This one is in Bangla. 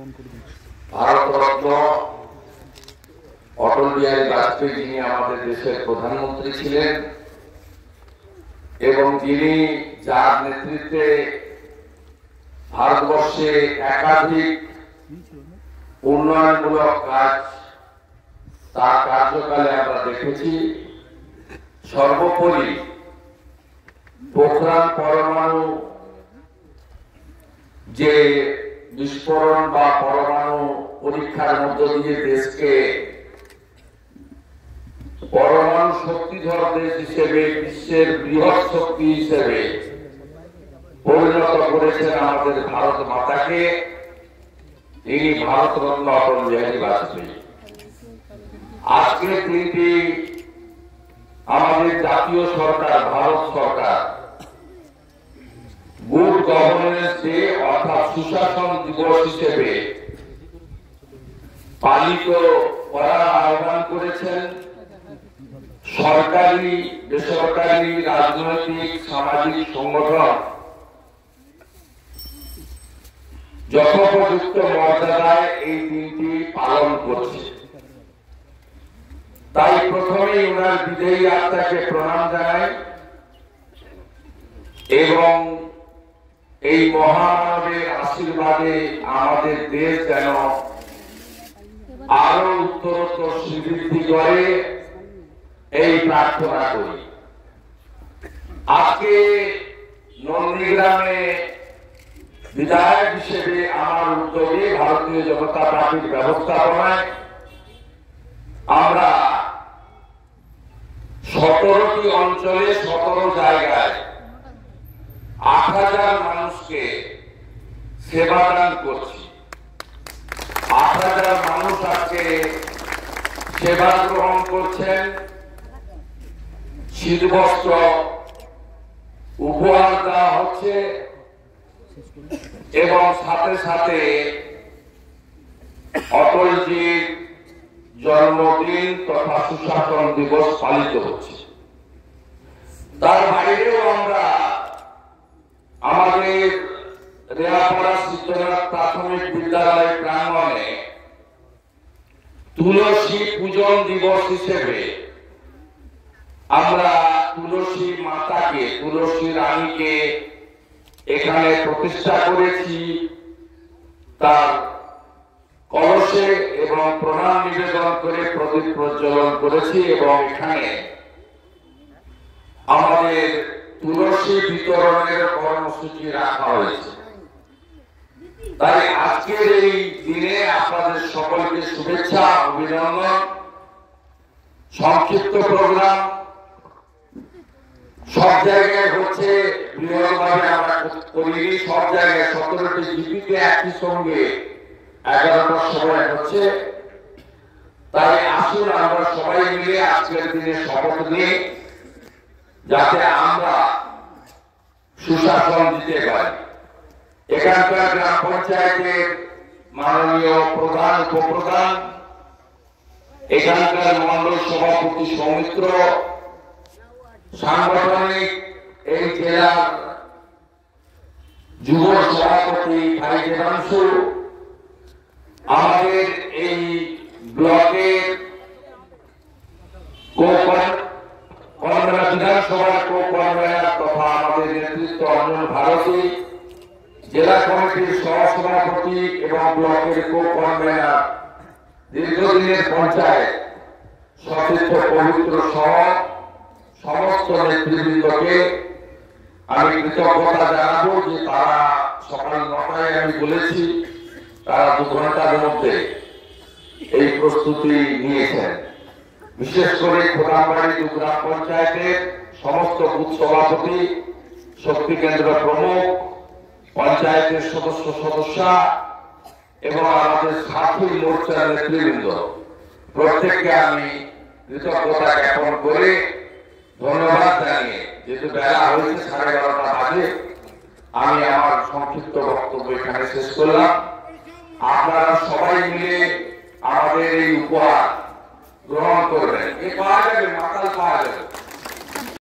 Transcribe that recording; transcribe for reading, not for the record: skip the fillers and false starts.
ভারতরত্ন অটল বিহারী বাজপেয়ী, যিনি আমাদের দেশের প্রধানমন্ত্রী ছিলেন এবং যিনি যার নেতৃত্বে ভারতবর্ষে একাধিক উন্নয়নমূলক কাজ তার কার্যকালে আমরা দেখেছি। সর্বোপরি পোখরান পরমাণু যে বিস্ফোরণ বা পরমাণু পরীক্ষার মধ্য দিয়ে দেশকে পরমাণু শক্তিধর দেশ হিসেবে বিশ্বের বৃহৎ শক্তি হিসেবে পরিণত করেছেন আমাদের ভারত মাতাকে, ইনি ভারতরত্ন অটল বিহারী বাজপেয়ী। আজকের দিনটি আমাদের জাতীয় সরকার, ভারত সরকার গুড গভর্নেন্স ডে অর্থাৎ সুশাসন দিবস হিসেবে পালিত করার আহ্বান করেছেন। সরকারি, বেসরকারি, রাজনৈতিক, সামাজিক সংগঠন যথোপযুক্ত মর্যাদায় এই দিনটি পালন করছে। তাই প্রথমেই ওনার বিদেয়ী আত্মাকে প্রণাম জানাই এবং এই মহামানবের আশীর্বাদে আমাদের দেশ যেন আরো উত্তরোত্তর শ্রীবৃদ্ধি করে এই প্রার্থনা করি। আজকে নন্দীগ্রামে বিধায়ক হিসেবে আমার উদ্যোগে ভারতীয় জনতা পার্টির ব্যবস্থাপনায় আমরা 17টি অঞ্চলে 17 জায়গায় 8,000 মানুষকে সেবাদান করছি। 8,000 মানুষ আজকে সেবা গ্রহণ করছেন, শীতবস্ত্র উপহার দেওয়া হচ্ছে এবং সাথে সাথে অটলজির জন্মদিন তথা সুশাসন দিবস পালিত হচ্ছে। তার বাইরেও আমরা আমাদের রেয়াপাড়া সিদ্ধনাথ প্রাথমিক বিদ্যালয় প্রাঙ্গণে তুলসী পূজন দিবস হিসেবে আমরা তুলসী মাতাকে, তুলসী রানীকে এখানে প্রতিষ্ঠা করেছি। তার কলসে এবং প্রণাম নিবেদন করে প্রদীপ প্রজ্বলন করেছি এবং এখানে আমাদের তুলসী বিতরণের কর্মসূচি রাখা হয়েছে। তাই আজকের এই দিনে আপনাদের সকলকে শুভেচ্ছা, অভিনন্দন। সংক্ষিপ্ত প্রোগ্রাম সব জায়গায় হচ্ছে, বৃহৎভাবে আমরা করিনি। সব জায়গায় 17টি জিপিতে একই সঙ্গে 11টার সময় হচ্ছে। তাই আসুন আমরা সবাই মিলে আজকের দিনে শপথ নিই যাতে আমরা সুশাসন দিতে পারি। এখানকার গ্রাম পঞ্চায়েতের মাননীয় প্রধান, উপপ্রধান, এখানকার মন্ডল সভাপতি সৌমিত্র, সাংগঠনিক এই জেলার যুব সভাপতি ভাই দেবাংশু, আমাদের এই ব্লকের বিধানসভার কো-কনভেনর তথা আমাদের নেতৃত্ব অঞ্জন ভারতী, জেলা কমিটির সহসভাপতি এবং ব্লকের কো-কনভেনর, দীর্ঘদিনের পঞ্চায়েত সতীর্থ পবিত্র সহ সমস্ত নেতৃবৃন্দকে আমি কৃতজ্ঞতা জানাবো যে তারা সকাল 9টায় আমি বলেছি তারা 2 ঘন্টার মধ্যে এই প্রস্তুতি নিয়েছেন। বিশেষ করে খোদামবাড়ি গ্রাম পঞ্চায়েতের সমস্ত বুথ সভাপতি, শক্তি কেন্দ্র প্রমুখ, পঞ্চায়েতের সদস্যা এবং আমাদের সাথী মোর্চার নেতৃবৃন্দ প্রত্যেককে আমি কৃতজ্ঞতা জ্ঞাপন করে ধন্যবাদ জানিয়ে, যেহেতু বেলা হয়েছে 11:30 বাজে, আমি আমার সংক্ষিপ্ত বক্তব্য এখানে শেষ করলাম। আপনারা সবাই মিলে আমাদের এই উপহার গ্রহণ করবেন। এ পাওয়া যাবে, মাতাল পাওয়া যাবে।